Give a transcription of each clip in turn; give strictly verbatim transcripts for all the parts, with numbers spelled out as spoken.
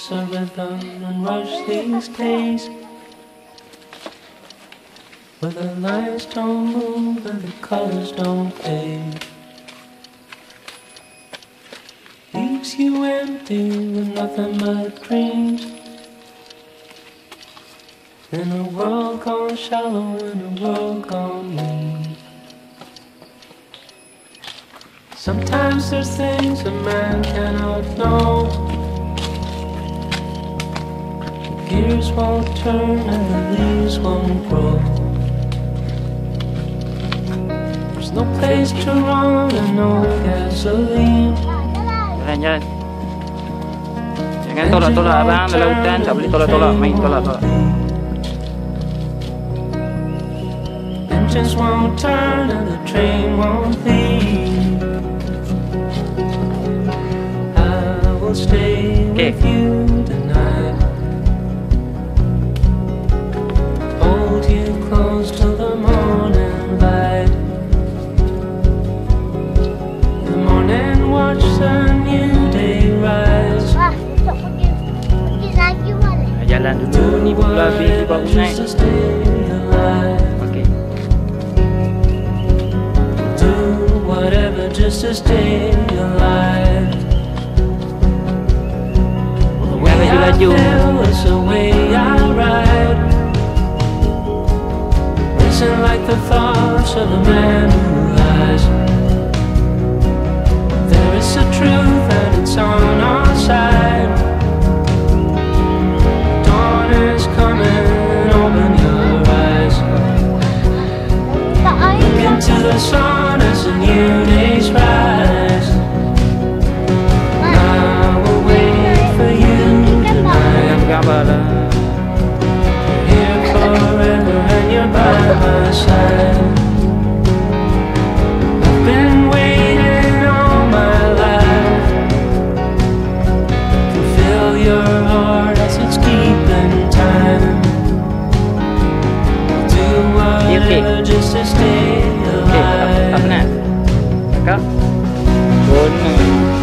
There's a rhythm and rush these days, where the lines don't move and the colors don't fade. Leaves you empty with nothing but dreams, in a world gone shallow, in a world gone mean. Sometimes there's things a man cannot know. The gears won't turn and the leaves won't grow. There's no place to run and no gasoline. Jalan jalan. Jangan tolak-tolak abang dalam hutan, tak boleh tolak-tolak, main tolak-tolak. Engines won't turn and the train won't leave. I will stay with you tonight, hold you close till the morning light. The morning watch the new day rise. Jalan dulu ni pula habis baru naik. Okey. Do whatever just to stay alive. The way I feel is the way I ride, racing like the thoughts of a man who lies. There is a truth and it's on our side. To the sun as a new day's rise. I will wait for you tonight. Here forever and you're by my side. I've been waiting all my life to fill your heart as it's keeping time. Do whatever just to stay. Apa nak? Kakak? Guna.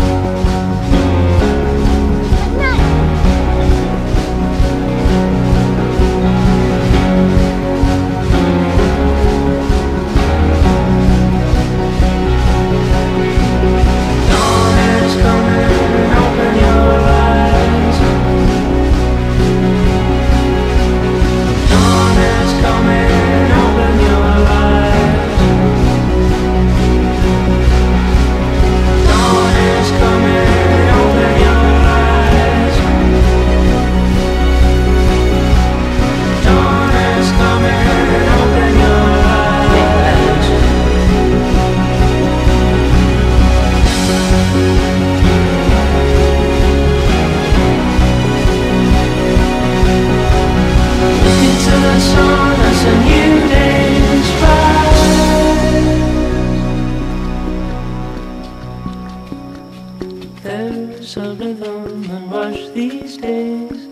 There's a rhythm and rush these days,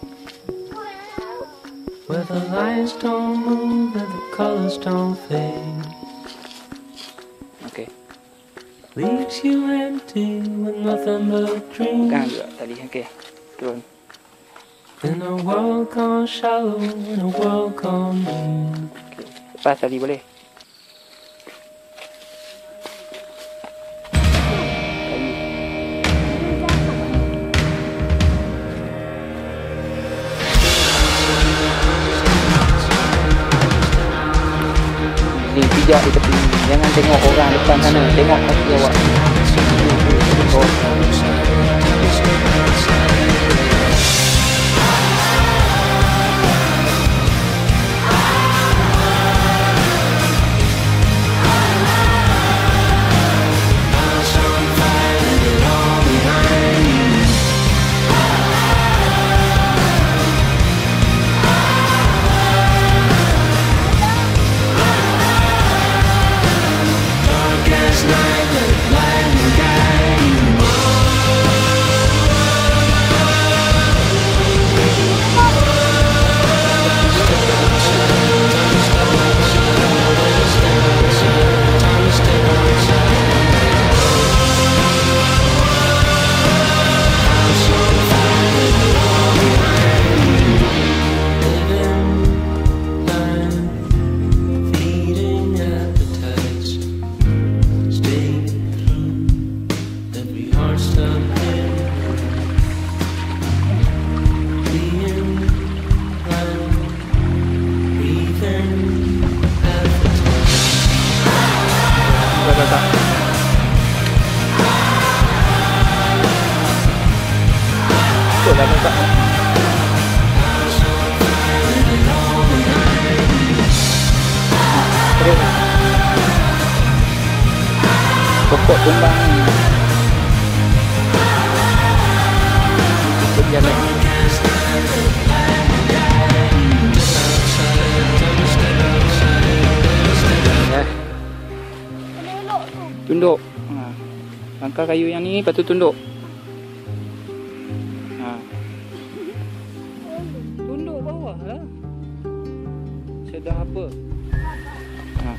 where the lines don't move and the colors don't fade. Okay. Leaves you empty with nothing but dreams. Pegang juga tali. Okay. Turun. In a world gone shallow, in a world gone mean. Okay. Lepas tali boleh. Ni pijak di tepi. Jangan tengok orang depan sana. Tengok kaki awak. Oh. Night, light and guide you. pokok tumbang ni. Ikut jalan ni. Ya. Tunduk. Ha. Langkah kayu yang ni, lepas tu tunduk. Ha. Tunduk bawah lah. Sedang apa? Ha.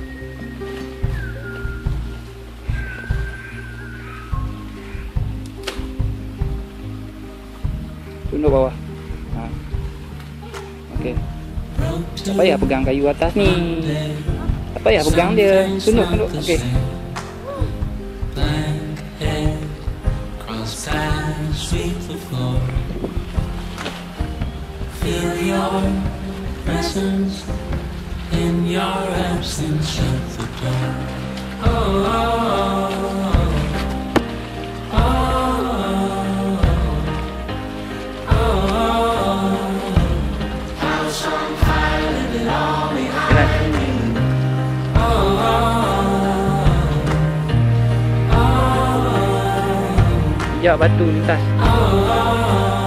Tunduk bawah. Ha. Okey. Tak payah pegang kayu atas ni. Tak payah pegang dia. Tunduk, tunduk. Okey. Feel your presence in your absence. Shut the door. Oh, oh, oh, oh, oh. House on fire, leave it all behind. Oh, oh, oh. Sekejap batu lintas. Oh, oh.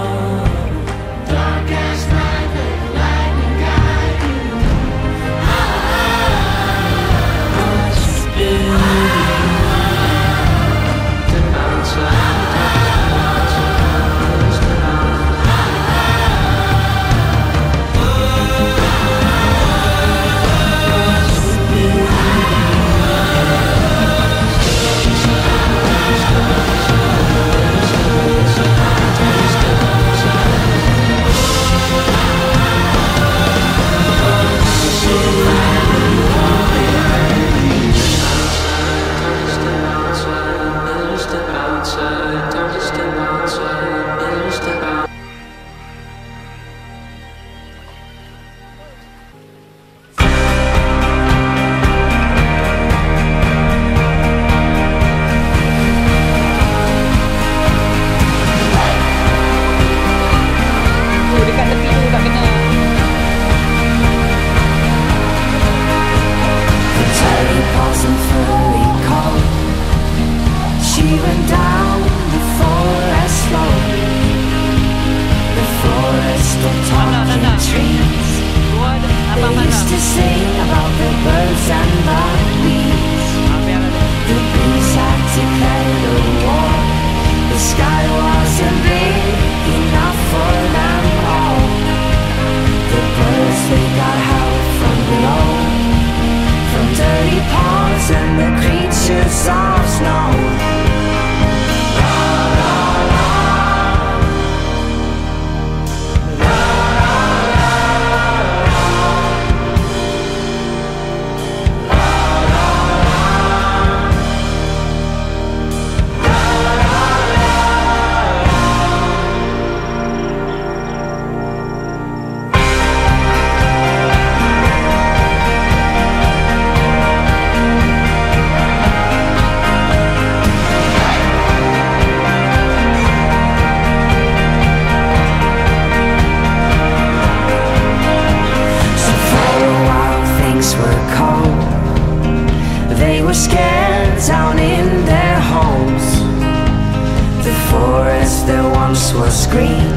Was green,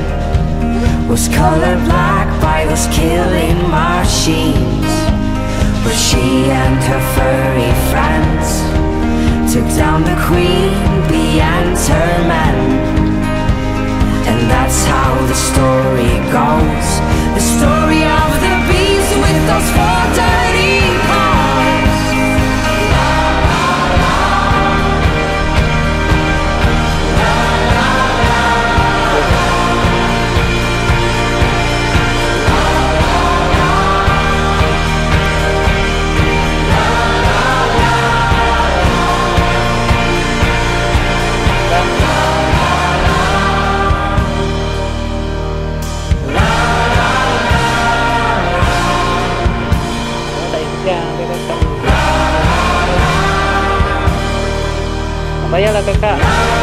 was colored black by those killing machines. But she and her furry friends took down the queen bee and her men. And that's how the story goes, the story of the bees with those four dirty paws. Bayarlah kakak.